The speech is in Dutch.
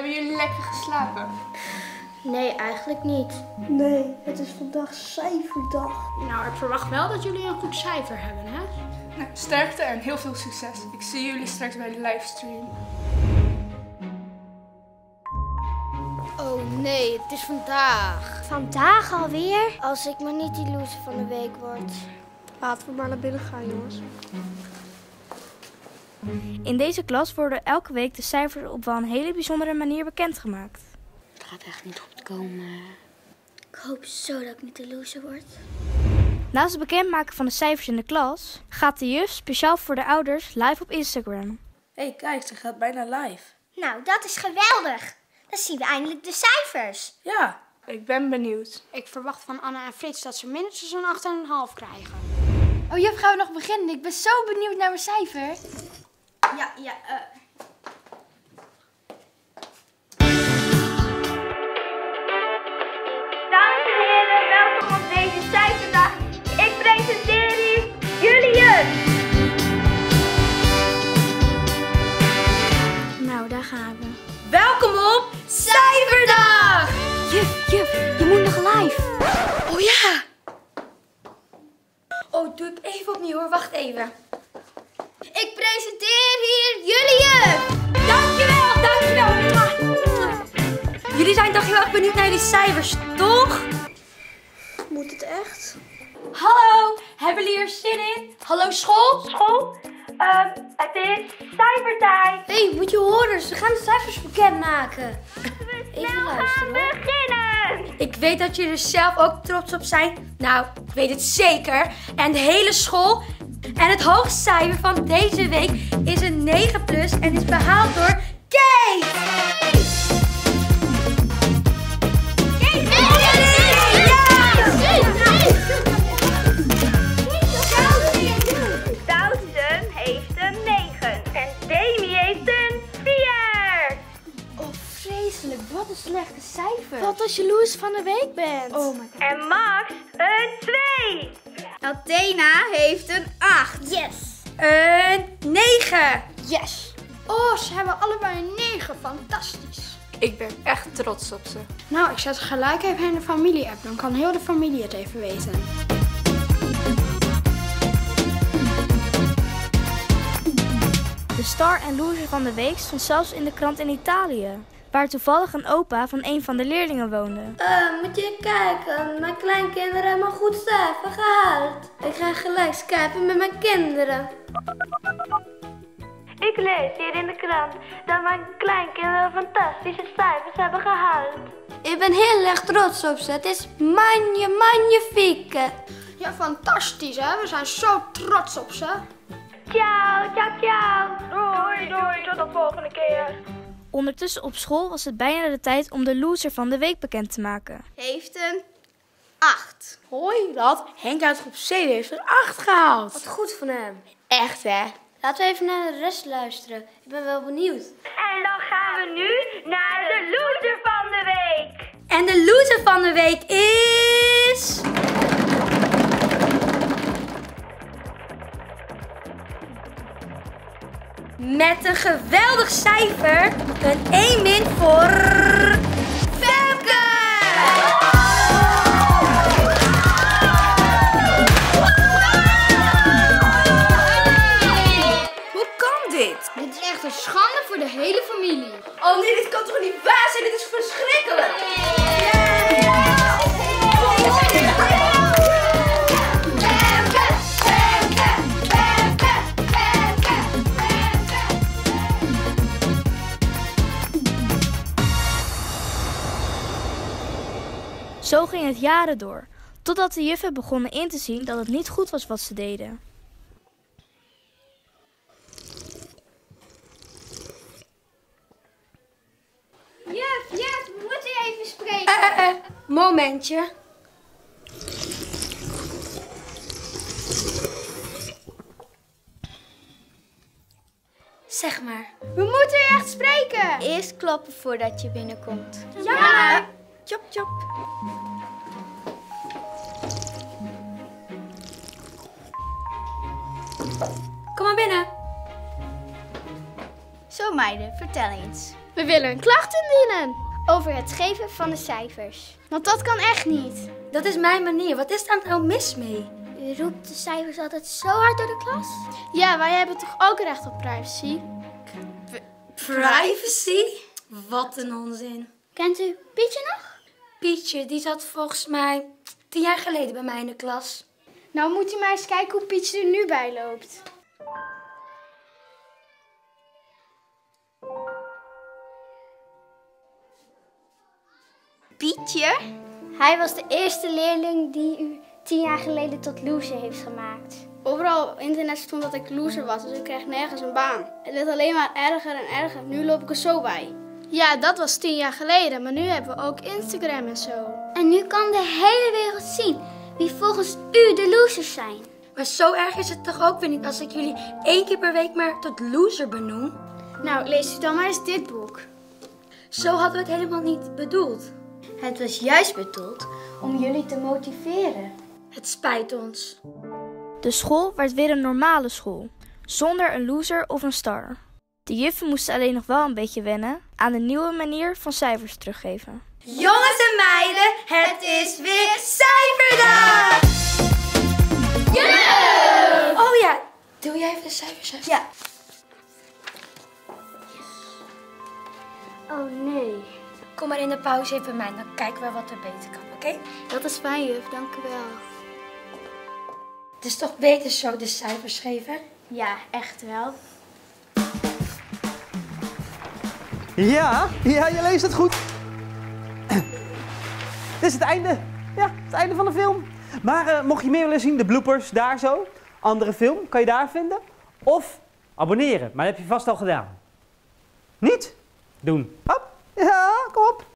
Hebben jullie lekker geslapen? Nee, eigenlijk niet. Nee, het is vandaag cijferdag. Nou, ik verwacht wel dat jullie een goed cijfer hebben, hè? Nou, sterkte en heel veel succes. Ik zie jullie straks bij de livestream. Oh nee, het is vandaag. Vandaag alweer? Als ik maar niet die loser van de week word. Laten we maar naar binnen gaan, jongens. In deze klas worden elke week de cijfers op wel een hele bijzondere manier bekendgemaakt. Het gaat echt niet goed komen. Ik hoop zo dat ik niet de loser word. Naast het bekendmaken van de cijfers in de klas gaat de juf speciaal voor de ouders live op Instagram. Hé, kijk, ze gaat bijna live. Nou, dat is geweldig. Dan zien we eindelijk de cijfers. Ja. Ik ben benieuwd. Ik verwacht van Anna en Frits dat ze minstens een 8,5 krijgen. Oh juf, gaan we nog beginnen? Ik ben zo benieuwd naar mijn cijfer. Ja. Dames en heren, welkom op deze cijferdag. Ik presenteer u Julius. Nou, daar gaan we. Welkom op Cijferdag! Juf, je moet nog live. Oh ja! Oh, doe ik even opnieuw hoor, wacht even. Ik presenteer hier Julius. Dankjewel! Jullie zijn toch heel erg benieuwd naar die cijfers, toch? Moet het echt? Hallo, hebben jullie er zin in? Hallo school? School, het is cijfertijd. Hé, moet je horen, ze gaan de cijfers bekendmaken. Snel gaan beginnen. Ik weet dat jullie er zelf ook trots op zijn. Nou, ik weet het zeker. En de hele school. En het hoogste cijfer van deze week is een 9 plus en is behaald door Kate! Doutzen heeft een 9 en Demi heeft een 4. Oh, vreselijk. Wat een slechte cijfer. Wat als je loser van de week bent. Oh my god. En Max een 2. Athena heeft een 8. Yes. Een 9. Yes. Oh, ze hebben allebei een 9. Fantastisch. Ik ben echt trots op ze. Nou, ik zet gelijk even in de familie-app. Dan kan heel de familie het even weten. De star en loser van de week stond zelfs in de krant in Italië, waar toevallig een opa van een van de leerlingen woonde. Moet je kijken. Mijn kleinkinderen hebben een goed cijfer gehaald. Ik ga gelijk skypen met mijn kinderen. Ik lees hier in de krant dat mijn kleinkinderen fantastische cijfers hebben gehaald. Ik ben heel erg trots op ze. Het is magnifique. Ja, fantastisch hè. We zijn zo trots op ze. Ciao. Doei, tot de volgende keer. Ondertussen op school was het bijna de tijd om de loser van de week bekend te maken. Heeft een 8. Hoor je dat? Henk uit groep C heeft een 8 gehaald. Wat goed van hem. Echt hè? Laten we even naar de rest luisteren. Ik ben wel benieuwd. En dan gaan we nu naar de loser van de week. En de loser van de week is... Met een geweldig cijfer, een 1 min voor... Femke! Hoe kan dit? Dit is echt een schande voor de hele familie. Oh nee, dit kan toch niet waar zijn? Dit is verschrikkelijk! Zo ging het jaren door, totdat de juffen begonnen in te zien dat het niet goed was wat ze deden. Juf, we moeten even spreken. Momentje. Zeg maar. We moeten echt spreken. Eerst kloppen voordat je binnenkomt. Ja! Chop, chop. Kom maar binnen. Zo Hallo meiden, vertel eens. We willen een klacht indienen over het geven van de cijfers. Want dat kan echt niet. Dat is mijn manier. Wat is daar nou mis mee? U roept de cijfers altijd zo hard door de klas? Ja, wij hebben toch ook recht op privacy? Privacy? Wat een onzin. Kent u Pietje nog? Pietje, die zat volgens mij 10 jaar geleden bij mij in de klas. Nou moet u maar eens kijken hoe Pietje er nu bij loopt. Pietje? Hij was de eerste leerling die u 10 jaar geleden tot loser heeft gemaakt. Overal op internet stond dat ik loser was, dus ik kreeg nergens een baan. Het werd alleen maar erger en erger. Nu loop ik er zo bij. Ja, dat was 10 jaar geleden, maar nu hebben we ook Instagram en zo. En nu kan de hele wereld zien wie volgens u de losers zijn. Maar zo erg is het toch ook weer niet als ik jullie 1 keer per week maar tot loser benoem? Nou, lees u dan maar eens dit boek. Zo hadden we het helemaal niet bedoeld. Het was juist bedoeld om jullie te motiveren. Het spijt ons. De school werd weer een normale school, zonder een loser of een star. De juffen moesten alleen nog wel een beetje wennen aan de nieuwe manier van cijfers teruggeven. Jongens en meiden, het is weer cijferdag! Yeah! Oh ja, doe jij even de cijfers? Hè? Ja. Oh nee. Kom maar in de pauze even bij mij, dan kijken we wat er beter kan, oké? Dat is fijn, juf. Dank u wel. Het is toch beter zo de cijfers geven? Ja, echt wel. Ja, je leest het goed. Dit is het einde. Ja, het einde van de film. Maar mocht je meer willen zien, de bloopers daar zo. Andere film, kan je daar vinden. Of abonneren, maar dat heb je vast al gedaan. Niet? Doen. Hop.